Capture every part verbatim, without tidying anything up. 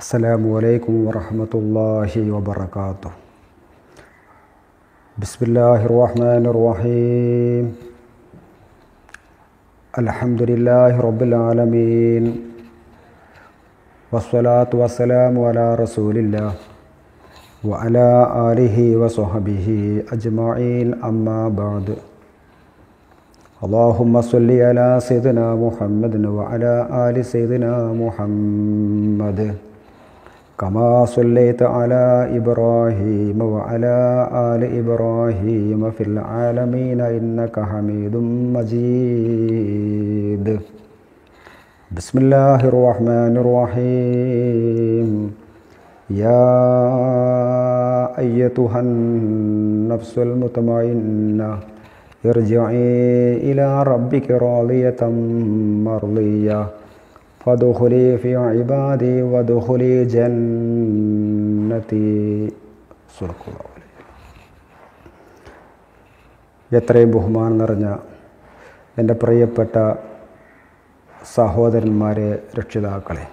അസ്സലാമു വറഹ്മത്തുള്ളാഹി വബറകാതുഹു. ബിസ്മില്ലാഹിർ റഹ്മാനിർ റഹീം. അൽഹംദുലില്ലാഹി റബ്ബിൽ ആലമീൻ. വസ്സലാത്തു വസ്സലാമു അലാ റസൂലില്ലാഹ് വഅലാ ആലിഹി വസ്വഹ്ബിഹി അജ്മഈൻ. അമ്മാ ബഅദ്. اللهم صل على سيدنا محمد وعلى آل سيدنا محمد كما صليت على إبراهيم وعلى آل إبراهيم في العالمين إنك حميد مجيد. بسم الله الرحمن الرحيم. يا أيتها النفس المطمئنة ارجعي إلى ربك راضية مرضية فادخلي في عبادي وادخلي جنتي. എത്രയും ബഹുമാനം നിറഞ്ഞ എൻ്റെ പ്രിയപ്പെട്ട സഹോദരന്മാരെ, രക്ഷിതാക്കളെ,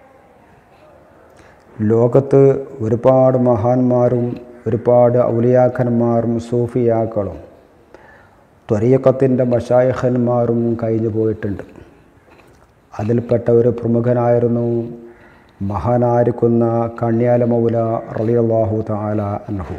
ലോകത്ത് ഒരുപാട് മഹാന്മാരും ഒരുപാട് ഔലിയാക്കന്മാരും സൂഫിയാക്കളും ത്വരീഖത്തിൻ്റെ മശായിഖന്മാരും കഴിഞ്ഞു പോയിട്ടുണ്ട്. അതിൽപ്പെട്ട ഒരു പ്രമുഖനായിരുന്നു മഹാനായിരിക്കുന്ന കണ്യാല മൗല റളിയല്ലാഹു തആല അൻഹു.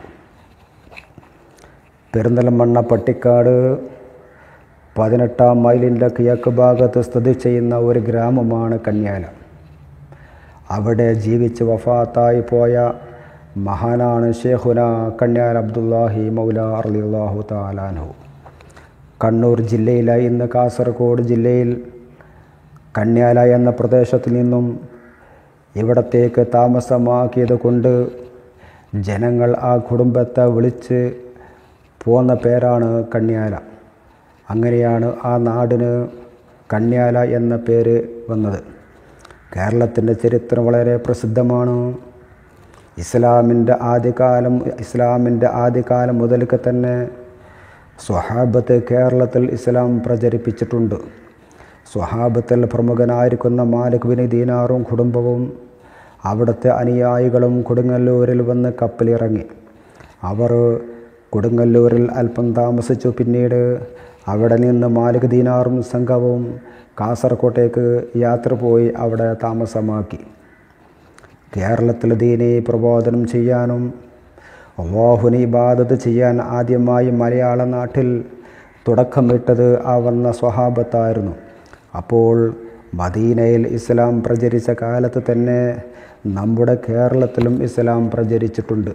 പെരിന്തൽമണ്ണ പട്ടിക്കാട് പതിനെട്ടാം മൈലിൻ്റെ കിഴക്ക് ഭാഗത്ത് സ്ഥിതി ചെയ്യുന്ന ഒരു ഗ്രാമമാണ് കണ്യാല. അവിടെ ജീവിച്ച് വഫാത്തായി പോയ മഹാനാണ് ഷേഖുന കണ്യാല അബ്ദുല്ലാഹി മൗല റളിയല്ലാഹു തആല അൻഹു. കണ്ണൂർ ജില്ലയിലായി ഇന്ന് കാസർഗോഡ് ജില്ലയിൽ കണ്യാല എന്ന പ്രദേശത്തു നിന്നും ഇവിടത്തേക്ക് താമസമാക്കിയത് കൊണ്ട് ജനങ്ങൾ ആ കുടുംബത്തെ വിളിച്ച് പോന്ന പേരാണ് കണ്യാല. അങ്ങനെയാണ് ആ നാടിന് കണ്യാല എന്ന പേര് വന്നത്. കേരളത്തിൻ്റെ ചരിത്രം വളരെ പ്രസിദ്ധമാണ്. ഇസ്ലാമിൻ്റെ ആദ്യകാലം ഇസ്ലാമിൻ്റെ ആദ്യകാലം മുതൽക്ക് തന്നെ സ്വഹാബത്ത് കേരളത്തിൽ ഇസ്ലാം പ്രചരിപ്പിച്ചിട്ടുണ്ട്. സ്വഹാബത്തിൽ പ്രമുഖനായിരിക്കുന്ന മാലിക് ബിൻ ദീനാറും കുടുംബവും അവിടുത്തെ അനുയായികളും കൊടുങ്ങല്ലൂരിൽ വന്ന് കപ്പലിറങ്ങി. അവർ കൊടുങ്ങല്ലൂരിൽ അല്പം താമസിച്ചു. പിന്നീട് അവിടെ നിന്ന് മാലിക് ദീനാറും സംഘവും കാസർകോട്ടേക്ക് യാത്ര പോയി അവിടെ താമസമാക്കി. കേരളത്തിൽ ദീനി പ്രബോധനം ചെയ്യാനും അല്ലാഹുവിനെ ഇബാദത്ത് ചെയ്യാൻ ആദ്യമായി മലയാള നാട്ടിൽ തുടക്കമിട്ടത് ആ വന്ന സ്വഹാബത്തായിരുന്നു. അപ്പോൾ മദീനയിൽ ഇസ്ലാം പ്രചരിച്ച കാലത്ത് തന്നെ നമ്മുടെ കേരളത്തിലും ഇസ്ലാം പ്രചരിച്ചിട്ടുണ്ട്.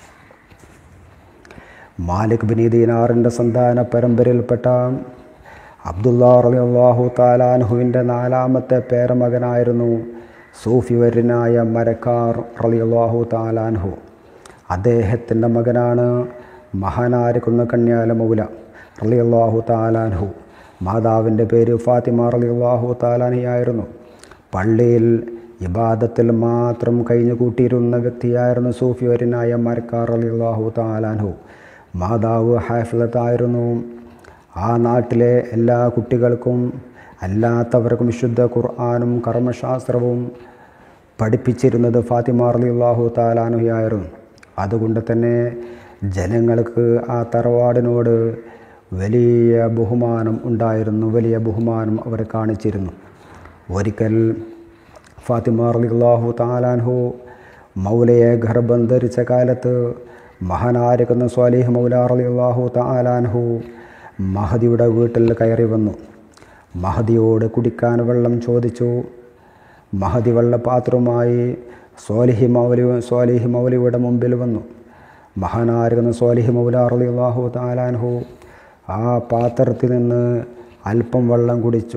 മാലിക് ബിൻ ദീനാറിൻ്റെ സന്താന പരമ്പരയിൽപ്പെട്ട അബ്ദുല്ലാ റളിയല്ലാഹു തആല അൻഹുവിൻ്റെ നാലാമത്തെ പേരമകനായിരുന്നു സൂഫി വര്യനായ മരക്കാർ റളിയല്ലാഹു തആല അൻഹു. അദ്ദേഹത്തിൻ്റെ മകനാണ് മഹാനായിരിക്കുന്ന കണ്യാല മൗല റളിയല്ലാഹു തആല അൻഹു. മാതാവിൻ്റെ പേര് ഫാത്തിമ റളിയല്ലാഹു തആല അൻഹയായിരുന്നു. പള്ളിയിൽ ഇബാദത്തിൽ മാത്രം കഴിഞ്ഞു കൂട്ടിയിരുന്ന വ്യക്തിയായിരുന്നു സൂഫി വര്യനായ മരക്കാർ റളിയല്ലാഹു തആല അൻഹു. മാതാവ് ഹാഫിളത്തായിരുന്നു. ആ നാട്ടിലെ എല്ലാ കുട്ടികൾക്കും അല്ലാത്തവർക്കും വിശുദ്ധ ഖുർആനും കർമ്മശാസ്ത്രവും പഠിപ്പിച്ചിരുന്നത് ഫാത്തിമ റളിയല്ലാഹു തആല അൻഹയായിരുന്നു. അതുകൊണ്ട് തന്നെ ജനങ്ങൾക്ക് ആ തറവാടിനോട് വലിയ ബഹുമാനം ഉണ്ടായിരുന്നു. വലിയ ബഹുമാനം അവർ കാണിച്ചിരുന്നു. ഒരിക്കൽ ഫാത്തിമ റളിയല്ലാഹു തആല അൻഹു മൗലയെ ഗർഭം ധരിച്ച കാലത്ത് മഹാനായിരിക്കുന്ന സ്വാലിഹ് മൗല റളിയല്ലാഹു തആല അൻഹു മഹദിയുടെ വീട്ടിൽ കയറി വന്നു. മഹദിയോട് കുടിക്കാൻ വെള്ളം ചോദിച്ചു. മഹദി വെള്ളപാത്രവുമായി സ്വാലിഹി മൗലി സ്വാലിഹി മൗലിയുടെ മുമ്പിൽ വന്നു. മഹാനായിരിക്കുന്ന സ്വാലിഹി മൗല റളിയല്ലാഹു തആല അൻഹു ആ പാത്രത്തിൽ നിന്ന് അല്പം വെള്ളം കുടിച്ചു.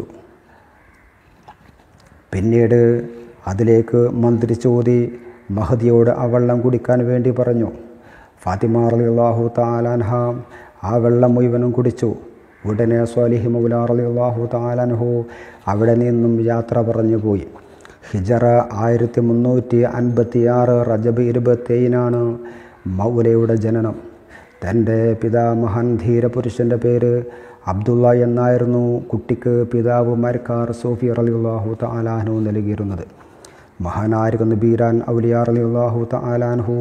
പിന്നീട് അതിലേക്ക് മന്ത്രിച്ചൂതി മഹദിയോട് ആ വെള്ളം കുടിക്കാൻ വേണ്ടി പറഞ്ഞു. ഫാത്തിമ റളിയല്ലാഹു തആല അൻഹ ആ വെള്ളം മുഴുവനും കുടിച്ചു. ഉടനെ സ്വാലിഹി മൗല റളിയല്ലാഹു തആല അൻഹു അവിടെ നിന്നും യാത്ര പറഞ്ഞു പോയി. ഹിജറ ആയിരത്തി മുന്നൂറ്റി അൻപത്തി ആറ് റജബ് ഇരുപത്തേഴിനാണ് മൗലയുടെ ജനനം. തൻ്റെ പിതാമഹൻ ധീരപുരുഷൻ്റെ പേര് അബ്ദുള്ള എന്നായിരുന്നു കുട്ടിക്ക് പിതാവ് മരക്കാർ സൂഫി റളിയല്ലാഹു തആല അൻഹു നൽകിയിരുന്നത്. മഹാനായിരിക്കുന്ന ബീരാൻ ഔലിയാർ റളിയല്ലാഹു തആല അൻഹു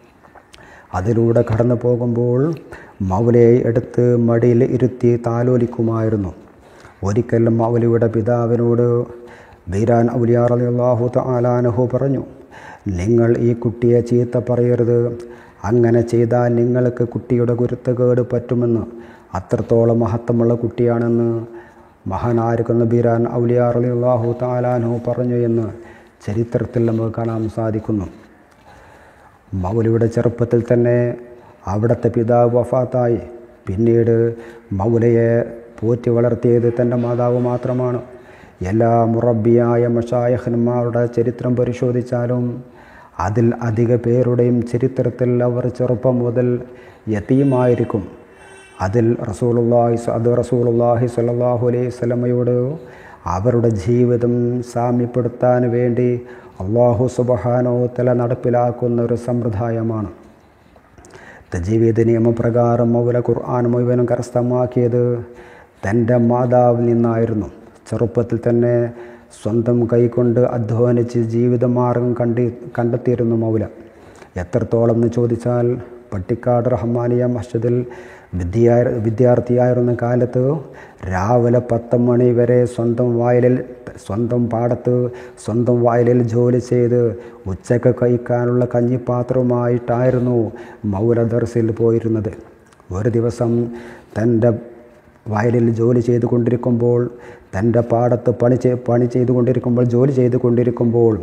അതിലൂടെ കടന്നു പോകുമ്പോൾ മൗലയെ എടുത്ത് മടിയിൽ ഇരുത്തി താലോലിക്കുമായിരുന്നു. ഒരിക്കലും മൗലയുടെ പിതാവിനോട് ബീരാൻ ഔലിയാർ റളിയല്ലാഹു തആല അൻഹു പറഞ്ഞു, നിങ്ങൾ ഈ കുട്ടിയെ ചീത്ത പറയരുത്, അങ്ങനെ ചെയ്താൽ നിങ്ങൾക്ക് കുട്ടിയുടെ കുരുത്തക്കേട് പറ്റുമെന്ന്, അത്രത്തോളം മഹത്വമുള്ള കുട്ടിയാണെന്ന് മഹാനായിരിക്കുന്ന ബീരാൻ ഔലിയാർ റളിയല്ലാഹു തആല അൻഹു പറഞ്ഞു എന്ന് ചരിത്രത്തിൽ നമുക്ക് കാണാൻ സാധിക്കുന്നു. മൗലയുടെ ചെറുപ്പത്തിൽ തന്നെ അവിടുത്തെ പിതാവ് വഫാത്തായി. പിന്നീട് മൗലയെ പോറ്റി വളർത്തിയത് തൻ്റെ മാതാവ് മാത്രമാണ്. എല്ലാ മുറബിയായ മശായഖന്മാരുടെ ചരിത്രം പരിശോധിച്ചാലും അതിൽ അധിക പേരുടെയും ചരിത്രത്തിൽ അവർ ചെറുപ്പം മുതൽ യതീമായിരിക്കും. അതിൽ റസൂലുള്ളാഹി അത് റസൂലുള്ളാഹി സ്വല്ലല്ലാഹു അലൈഹി വസല്ലമയോട് അവരുടെ ജീവിതം സാമ്യപ്പെടുത്താൻ വേണ്ടി അല്ലാഹു സുബ്ഹാനഹു വ തആല നടപ്പിലാക്കുന്ന ഒരു സമ്പ്രദായമാണ്. തജ്വീദ് നിയമപ്രകാരം മൗല ഖുർആൻ മുഴുവനും കരസ്ഥമാക്കിയത് തൻ്റെ മാതാവിൽ നിന്നായിരുന്നു. ചെറുപ്പത്തിൽ തന്നെ സ്വന്തം കൈകൊണ്ട് അധ്വാനിച്ച് ജീവിതമാർഗം കണ്ടി കണ്ടെത്തിയിരുന്നു മൗല. എത്രത്തോളം എന്ന് ചോദിച്ചാൽ പട്ടിക്കാട് റഹ്മാനിയ മസ്ജിദിൽ വിദ്യാ വിദ്യാർത്ഥിയായിരുന്ന കാലത്ത് രാവിലെ പത്ത് മണി വരെ സ്വന്തം വയലിൽ സ്വന്തം പാടത്ത് സ്വന്തം വയലിൽ ജോലി ചെയ്ത് ഉച്ചയ്ക്ക് കഴിക്കാനുള്ള കഞ്ഞിപ്പാത്രവുമായിട്ടായിരുന്നു മൗല ദർസിൽ പോയിരുന്നത്. ഒരു ദിവസം തൻ്റെ വയലിൽ ജോലി ചെയ്തു കൊണ്ടിരിക്കുമ്പോൾ തൻ്റെ പാടത്ത് പണി ചെയ് പണി ചെയ്തുകൊണ്ടിരിക്കുമ്പോൾ ജോലി ചെയ്തു കൊണ്ടിരിക്കുമ്പോൾ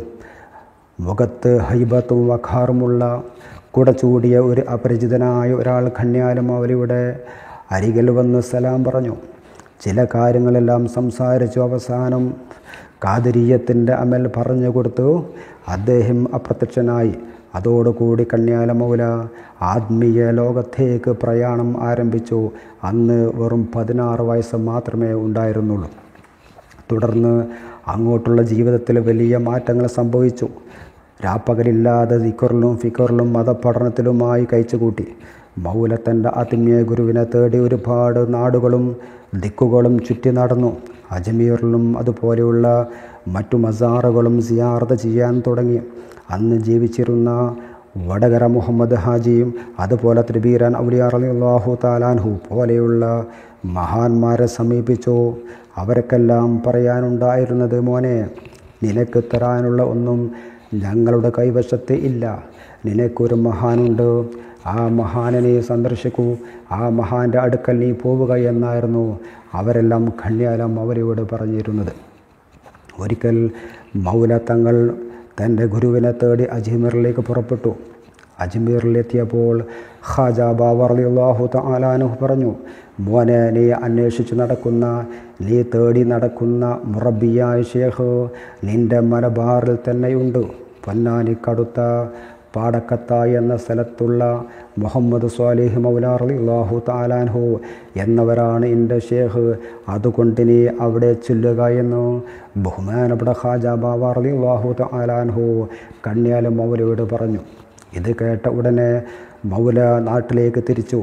മുഖത്ത് ഹൈബത്തും വഖാറുമുള്ള കുട ചൂടിയ ഒരു അപരിചിതനായ ഒരാൾ കന്യാല മൗലയുടെ അരികിൽ വന്ന് സലാം പറഞ്ഞു. ചില കാര്യങ്ങളെല്ലാം സംസാരിച്ചു. അവസാനം ഖാദിരിയത്തിൻ്റെ അമൽ പറഞ്ഞു കൊടുത്തു അദ്ദേഹം അപ്രത്യക്ഷനായി. അതോടുകൂടി കന്യാല മൗല ആത്മീയ ലോകത്തേക്ക് പ്രയാണം ആരംഭിച്ചു. അന്ന് വെറും പതിനാറ് വയസ്സ് മാത്രമേ ഉണ്ടായിരുന്നുള്ളൂ. തുടർന്ന് അങ്ങോട്ടുള്ള ജീവിതത്തിൽ വലിയ മാറ്റങ്ങൾ സംഭവിച്ചു. രാപ്പകലില്ലാതെ ദിക്റിലും ഫിക്റിലും മതപഠനത്തിലുമായി കഴിച്ചുകൂട്ടി. മൗല തൻ്റെ ആത്മീയ ഗുരുവിനെ തേടി ഒരുപാട് നാടുകളും ദിക്കുകളും ചുറ്റി നടന്നു. അജ്മീറിലും അതുപോലെയുള്ള മറ്റു മസാറുകളും സിയാറത്ത് ചെയ്യാൻ തുടങ്ങി. അന്ന് ജീവിച്ചിരുന്ന വടകര മുഹമ്മദ് ഹാജിയും അതുപോലെ ബീരാൻ ഔലിയാർ റളിയല്ലാഹു തആല അൻഹു പോലെയുള്ള മഹാന്മാരെ സമീപിച്ചു. അവർക്കെല്ലാം പറയാനുണ്ടായിരുന്നത്, മോനെ, നിനക്ക് തരാനുള്ള ഒന്നും ഞങ്ങളുടെ കൈവശത്ത് ഇല്ല. നിനക്കൊരു മഹാനുണ്ട്, ആ മഹാനെ നീ സന്ദർശിക്കൂ, ആ മഹാൻ്റെ അടുക്കൽ നീ പോവുക എന്നായിരുന്നു അവരെല്ലാം കന്യാല മൗലയോട് പറഞ്ഞിരുന്നത്. ഒരിക്കൽ മൗല തങ്ങൾ തൻ്റെ ഗുരുവിനെ തേടി അജ്മീറിലേക്ക് പുറപ്പെട്ടു. അജ്മീറിലെത്തിയപ്പോൾ ഖാജ ബാവ റളിയല്ലാഹു തആല അൻഹു പറഞ്ഞു, മോനെ, നീ അന്വേഷിച്ച് നടക്കുന്ന നീ തേടി നടക്കുന്ന മുറബിയായ ഷേഖ് നിൻ്റെ മലബാറിൽ തന്നെയുണ്ട്. പൊന്നാനിക്കടുത്ത പാടക്കത്ത എന്ന സ്ഥലത്തുള്ള മുഹമ്മദ് സ്വാലിഹ് മൗല റളിയല്ലാഹു തആല അൻഹു എന്നവരാണ് എൻ്റെ ഷേഖ്. അതുകൊണ്ട് നീ അവിടെ ചൊല്ലുക എന്ന് ബഹുമാനപ്പെട്ട ഖാജ ബാവ റളിയല്ലാഹു തആല അൻഹു കന്യാല മൗലയോട് പറഞ്ഞു. ഇത് കേട്ട ഉടനെ മൗല നാട്ടിലേക്ക് തിരിച്ചു.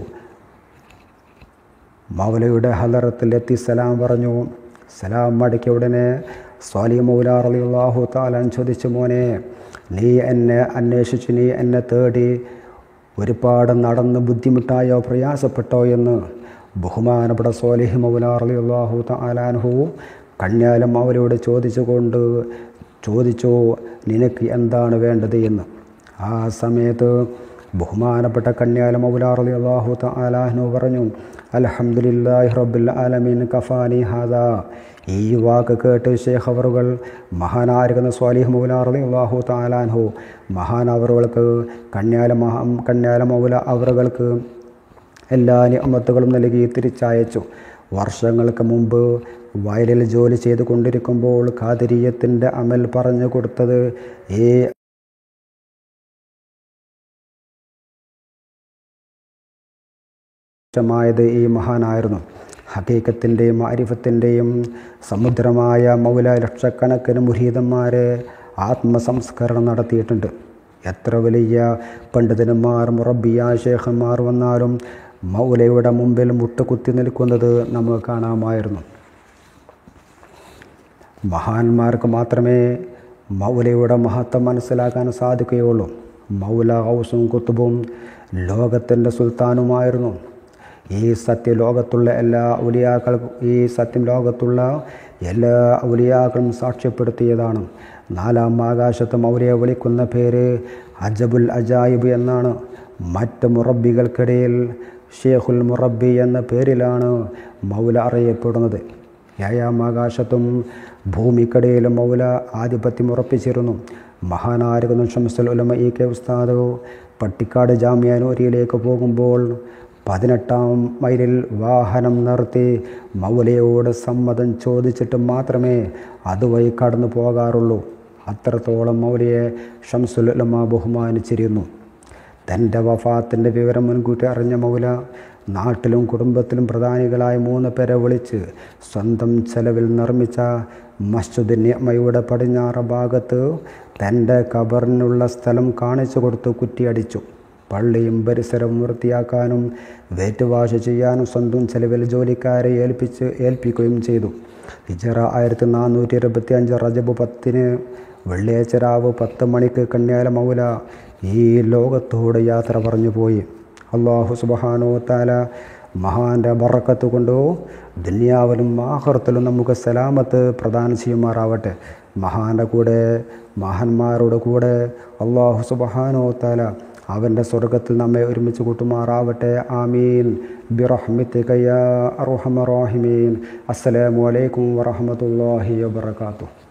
മൗലയുടെ ഹലറത്തിലെത്തി സലാം പറഞ്ഞു. സലാം മടക്കിയ ഉടനെ സ്വാലിഹ് മൗല റളിയല്ലാഹു തആല ചോദിച്ചു, മോനെ, നീ എന്നെ അന്വേഷിച്ചു, നീ എന്നെ തേടി ഒരുപാട് നടന്ന് ബുദ്ധിമുട്ടായോ പ്രയാസപ്പെട്ടോ എന്ന് ബഹുമാനപ്പെട്ട സ്വാലിഹ് മൗല റളിയല്ലാഹു തആല അൻഹു കന്യാല മൗലയോട് ചോദിച്ചുകൊണ്ട് ചോദിച്ചു, നിനക്ക് എന്താണ് വേണ്ടത് എന്ന്. ആ സമയത്ത് ബഹുമാനപ്പെട്ട കന്യാല മൗല റളിയല്ലാഹു തആല അൻഹു പറഞ്ഞു, അൽഹംദുലില്ലാഹി റബ്ബിൽ ആലമീൻ കഫാനി ഹാദാ. ഈ വാക്ക് കേട്ട് ശൈഖ് അവറുകൾ മഹാനായിരിക്കുന്ന സ്വാലിഹ് മൗല റളിയല്ലാഹു തആല അൻഹു മഹാൻ അവറുകൾക്ക് കന്യാല മഹാ കന്യാല മൗല അവറുകൾക്ക് എല്ലാ നിഅമത്തുകളും നൽകി തിരിച്ചയച്ചു. വർഷങ്ങൾക്ക് മുമ്പ് വയലിൽ ജോലി ചെയ്തു കൊണ്ടിരിക്കുമ്പോൾ ഖാദിരിയത്തിൻ്റെ അമൽ പറഞ്ഞു കൊടുത്തത് ഈ ായത് ഈ മഹാനായിരുന്നു. ഹഖീഖത്തിൻ്റെയും മാരിഫത്തിൻ്റെയും സമുദ്രമായ മൗല ലക്ഷക്കണക്കിന് മുരീദന്മാരെ ആത്മസംസ്കരണം നടത്തിയിട്ടുണ്ട്. എത്ര വലിയ പണ്ഡിതന്മാർ മുറബിയ ശേഖന്മാർ വന്നാലും മൗലയുടെ മുമ്പിൽ മുട്ടുകുത്തി നിൽക്കുന്നത് നമുക്ക് കാണാമായിരുന്നു. മഹാന്മാർക്ക് മാത്രമേ മൗലയുടെ മഹത്വം മനസ്സിലാക്കാൻ സാധിക്കുകയുള്ളൂ. മൗല ഗൗസും കുത്തുബും ലോകത്തിൻ്റെ സുൽത്താനുമായിരുന്നു. ഈ സത്യം ലോകത്തുള്ള എല്ലാ ഔലിയാക്കൾക്കും ഈ സത്യം ലോകത്തുള്ള എല്ലാ ഔലിയാക്കളും സാക്ഷ്യപ്പെടുത്തിയതാണ്. നാലാം ആകാശത്ത് മൗലയെ വിളിക്കുന്ന പേര് അജബുൽ അജായിബ് എന്നാണ്. മറ്റ് മുറബികൾക്കിടയിൽ ഷേഖുൽ മുറബി എന്ന പേരിലാണ് മൗല അറിയപ്പെടുന്നത്. ഏഴാം ആകാശത്തും ഭൂമിക്കടിയിലും മൗല ആധിപത്യം ഉറപ്പിച്ചിരുന്നു. മഹാനായിരിക്കുന്ന ഷംസുൽ ഉലമ ഇ കെ ഉസ്താദ് പട്ടിക്കാട് ജാമിഅ നൂരിയിലേക്ക് പോകുമ്പോൾ പതിനെട്ടാം മൈലിൽ വാഹനം നിർത്തി മൗലയോട് സമ്മതം ചോദിച്ചിട്ട് മാത്രമേ അതുവഴി കടന്നു പോകാറുള്ളൂ. അത്രത്തോളം മൗലയെ ഷംസുൽ ഉലമ ബഹുമാനിച്ചിരുന്നു. തൻ്റെ വഫാത്തിൻ്റെ വിവരം മുൻകൂട്ടി അറിഞ്ഞ മൗല നാട്ടിലും കുടുംബത്തിലും പ്രധാനികളായ മൂന്ന് പേരെ വിളിച്ച് സ്വന്തം ചെലവിൽ നിർമ്മിച്ച മസ്ജിദ് നിഅമയുടെ പടിഞ്ഞാറ് ഭാഗത്ത് തൻ്റെ ഖബറിനുള്ള സ്ഥലം കാണിച്ചു കൊടുത്ത് കുറ്റിയടിച്ചു. പള്ളിയും പരിസരവും വൃത്തിയാക്കാനും വേറ്റുവാഷ് ചെയ്യാനും സ്വന്തം ചെലവിൽ ജോലിക്കാരെ ഏൽപ്പിച്ച് ഏൽപ്പിക്കുകയും ചെയ്തു. ഹിജറ ആയിരത്തി നാനൂറ്റി ഇരുപത്തി അഞ്ച് റജബ് പത്തിന് വെള്ളിയാഴ്ച രാവ് പത്ത് മണിക്ക് കന്യാല മൗല ഈ ലോകത്തോട് യാത്ര പറഞ്ഞു പോയി. അല്ലാഹു സുബ്ഹാനഹു വ തആല മഹാൻ്റെ ബറക്കത്ത് കൊണ്ടോ ദുനിയാവിലും ആഖിറത്തിലും നമുക്ക് സലാമത്ത് പ്രദാനം ചെയ്യുമാറാവട്ടെ. മഹാൻ്റെ കൂടെ മഹാന്മാരുടെ കൂടെ അല്ലാഹു സുബ്ഹാനഹു വ തആല അവൻ്റെ സ്വർഗത്തിൽ നമ്മെ ഒരുമിച്ച് കൂട്ടുമാറാവട്ടെ. ആമീൻ ബിറഹ്മതിക യാ അർഹമർ റഹീമീൻ. അസ്സലാമു അലൈക്കും വറഹ്മത്തുള്ളാഹി വബറകാതുഹു.